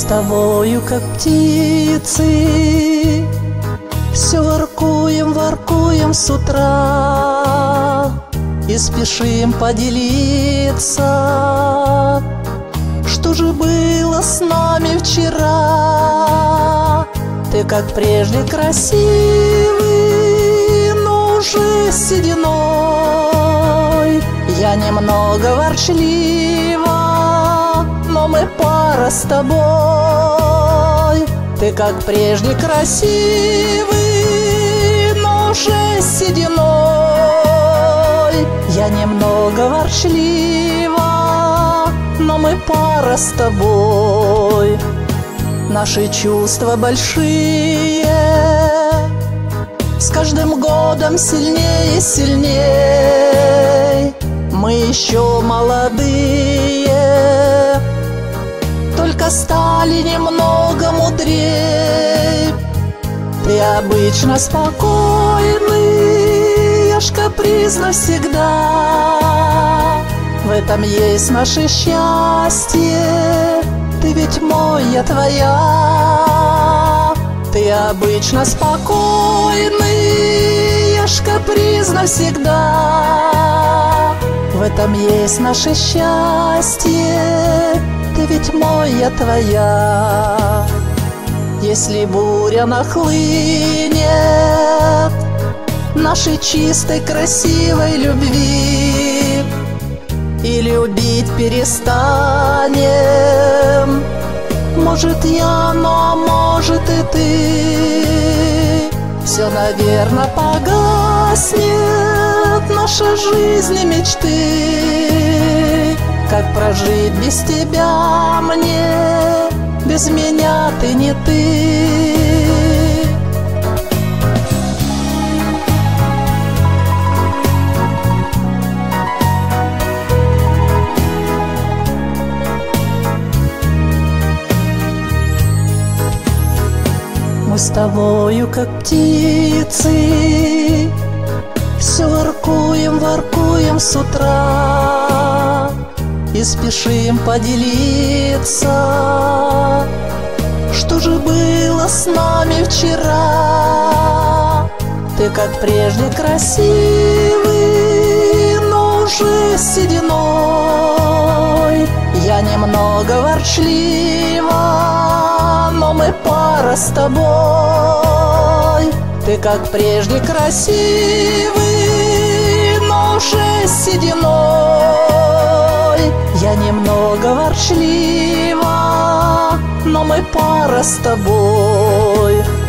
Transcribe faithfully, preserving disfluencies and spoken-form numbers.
тобою, как птицы, все воркуем, воркуем с утра и спешим поделиться, что же было с нами вчера. Ты, как прежде, красивый, но уже с сединой. Я немного ворчлива, но мы пара с тобой. Ты, как прежде, красивый, но уже с сединой. Я немного ворчлива, но мы пара с тобой. Наши чувства большие, с каждым годом сильнее и сильнее. Мы еще молодые, только стали немного мудрее. Ты обычно спокойный, я ж капризна всегда. В этом есть наше счастье, ты ведь мой, я твоя. Ты обычно спокойный, я ж капризна всегда. В этом есть наше счастье, ты ведь мой, я твоя. Если буря нахлынет нашей чистой, красивой любви, и любить перестанем, может я, но может и ты, все, наверно, погаснет, наша жизнь и мечты. Как прожить без тебя мне, без меня ты не ты. Мы с тобою, как птицы, все воркуем, воркуем с утра и спешим поделиться, что же было с нами вчера. Ты, как прежде, красивый, но уже с сединой. Я немного ворчлива, но мы пара с тобой. Ты, как прежде, красивый, но уже с сединой. Я немного ворчлива, но мы пара с тобой.